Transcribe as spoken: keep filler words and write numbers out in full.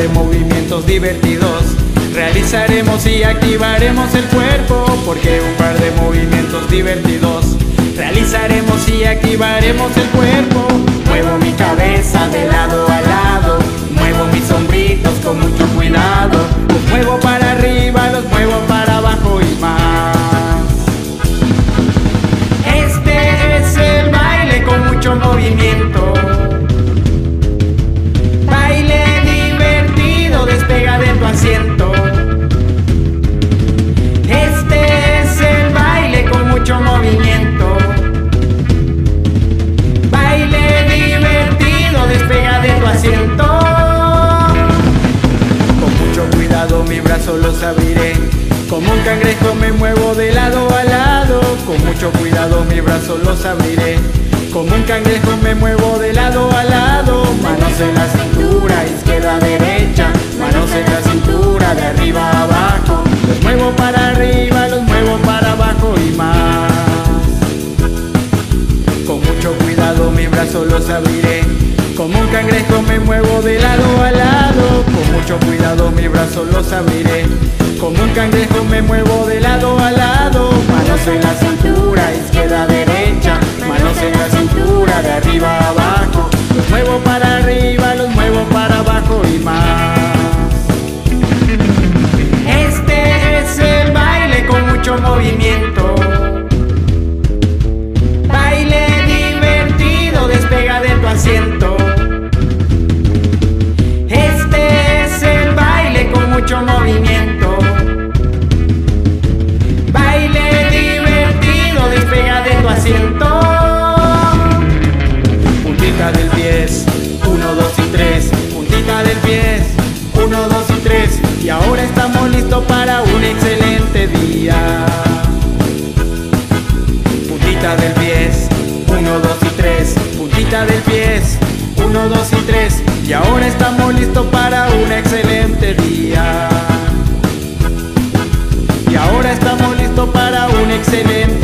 de movimientos divertidos realizaremos y activaremos el cuerpo, porque un par de movimientos divertidos realizaremos y activaremos el cuerpo. Muevo mi cabeza de lado a lado, muevo mis hombritos con mucho cuidado, los muevo para arriba, los muevo para abajo y más. Este es el baile con mucho movimiento, baile divertido, despega de tu asiento. Este es el baile con mucho movimiento, baile divertido, despega de tu asiento. Con mucho cuidado mis brazos los abriré, como un cangrejo me muevo de lado a lado. Con mucho cuidado mis brazos los abriré, como un cangrejo me muevo de lado a lado. Manos en la cintura, izquierda, derecha, manos en la cintura, de arriba a abajo. Los muevo para arriba, los muevo para abajo y más. Con mucho cuidado mis brazos los abriré, como un cangrejo me muevo de lado a lado. Con mucho cuidado mis brazos los abriré, como un cangrejo me muevo de lado a lado. Manos en la cintura, izquierda, derecha, manos en la cintura, de arriba a abajo. Los muevo para arriba, los muevo para abajo y más. Este es el baile con mucho movimiento, baile divertido, despega de tu asiento. Este es el baile con mucho movimiento, baile divertido, despega de tu asiento. Puntita del pie, uno, dos y tres, puntita del pie, uno, dos y tres. Y ahora estamos listos para un excelente día. Puntita del pie, uno, dos y tres, puntita del pie, uno, dos y tres. Y ahora estamos listos para un excelente día. Y ahora estamos listos para un excelente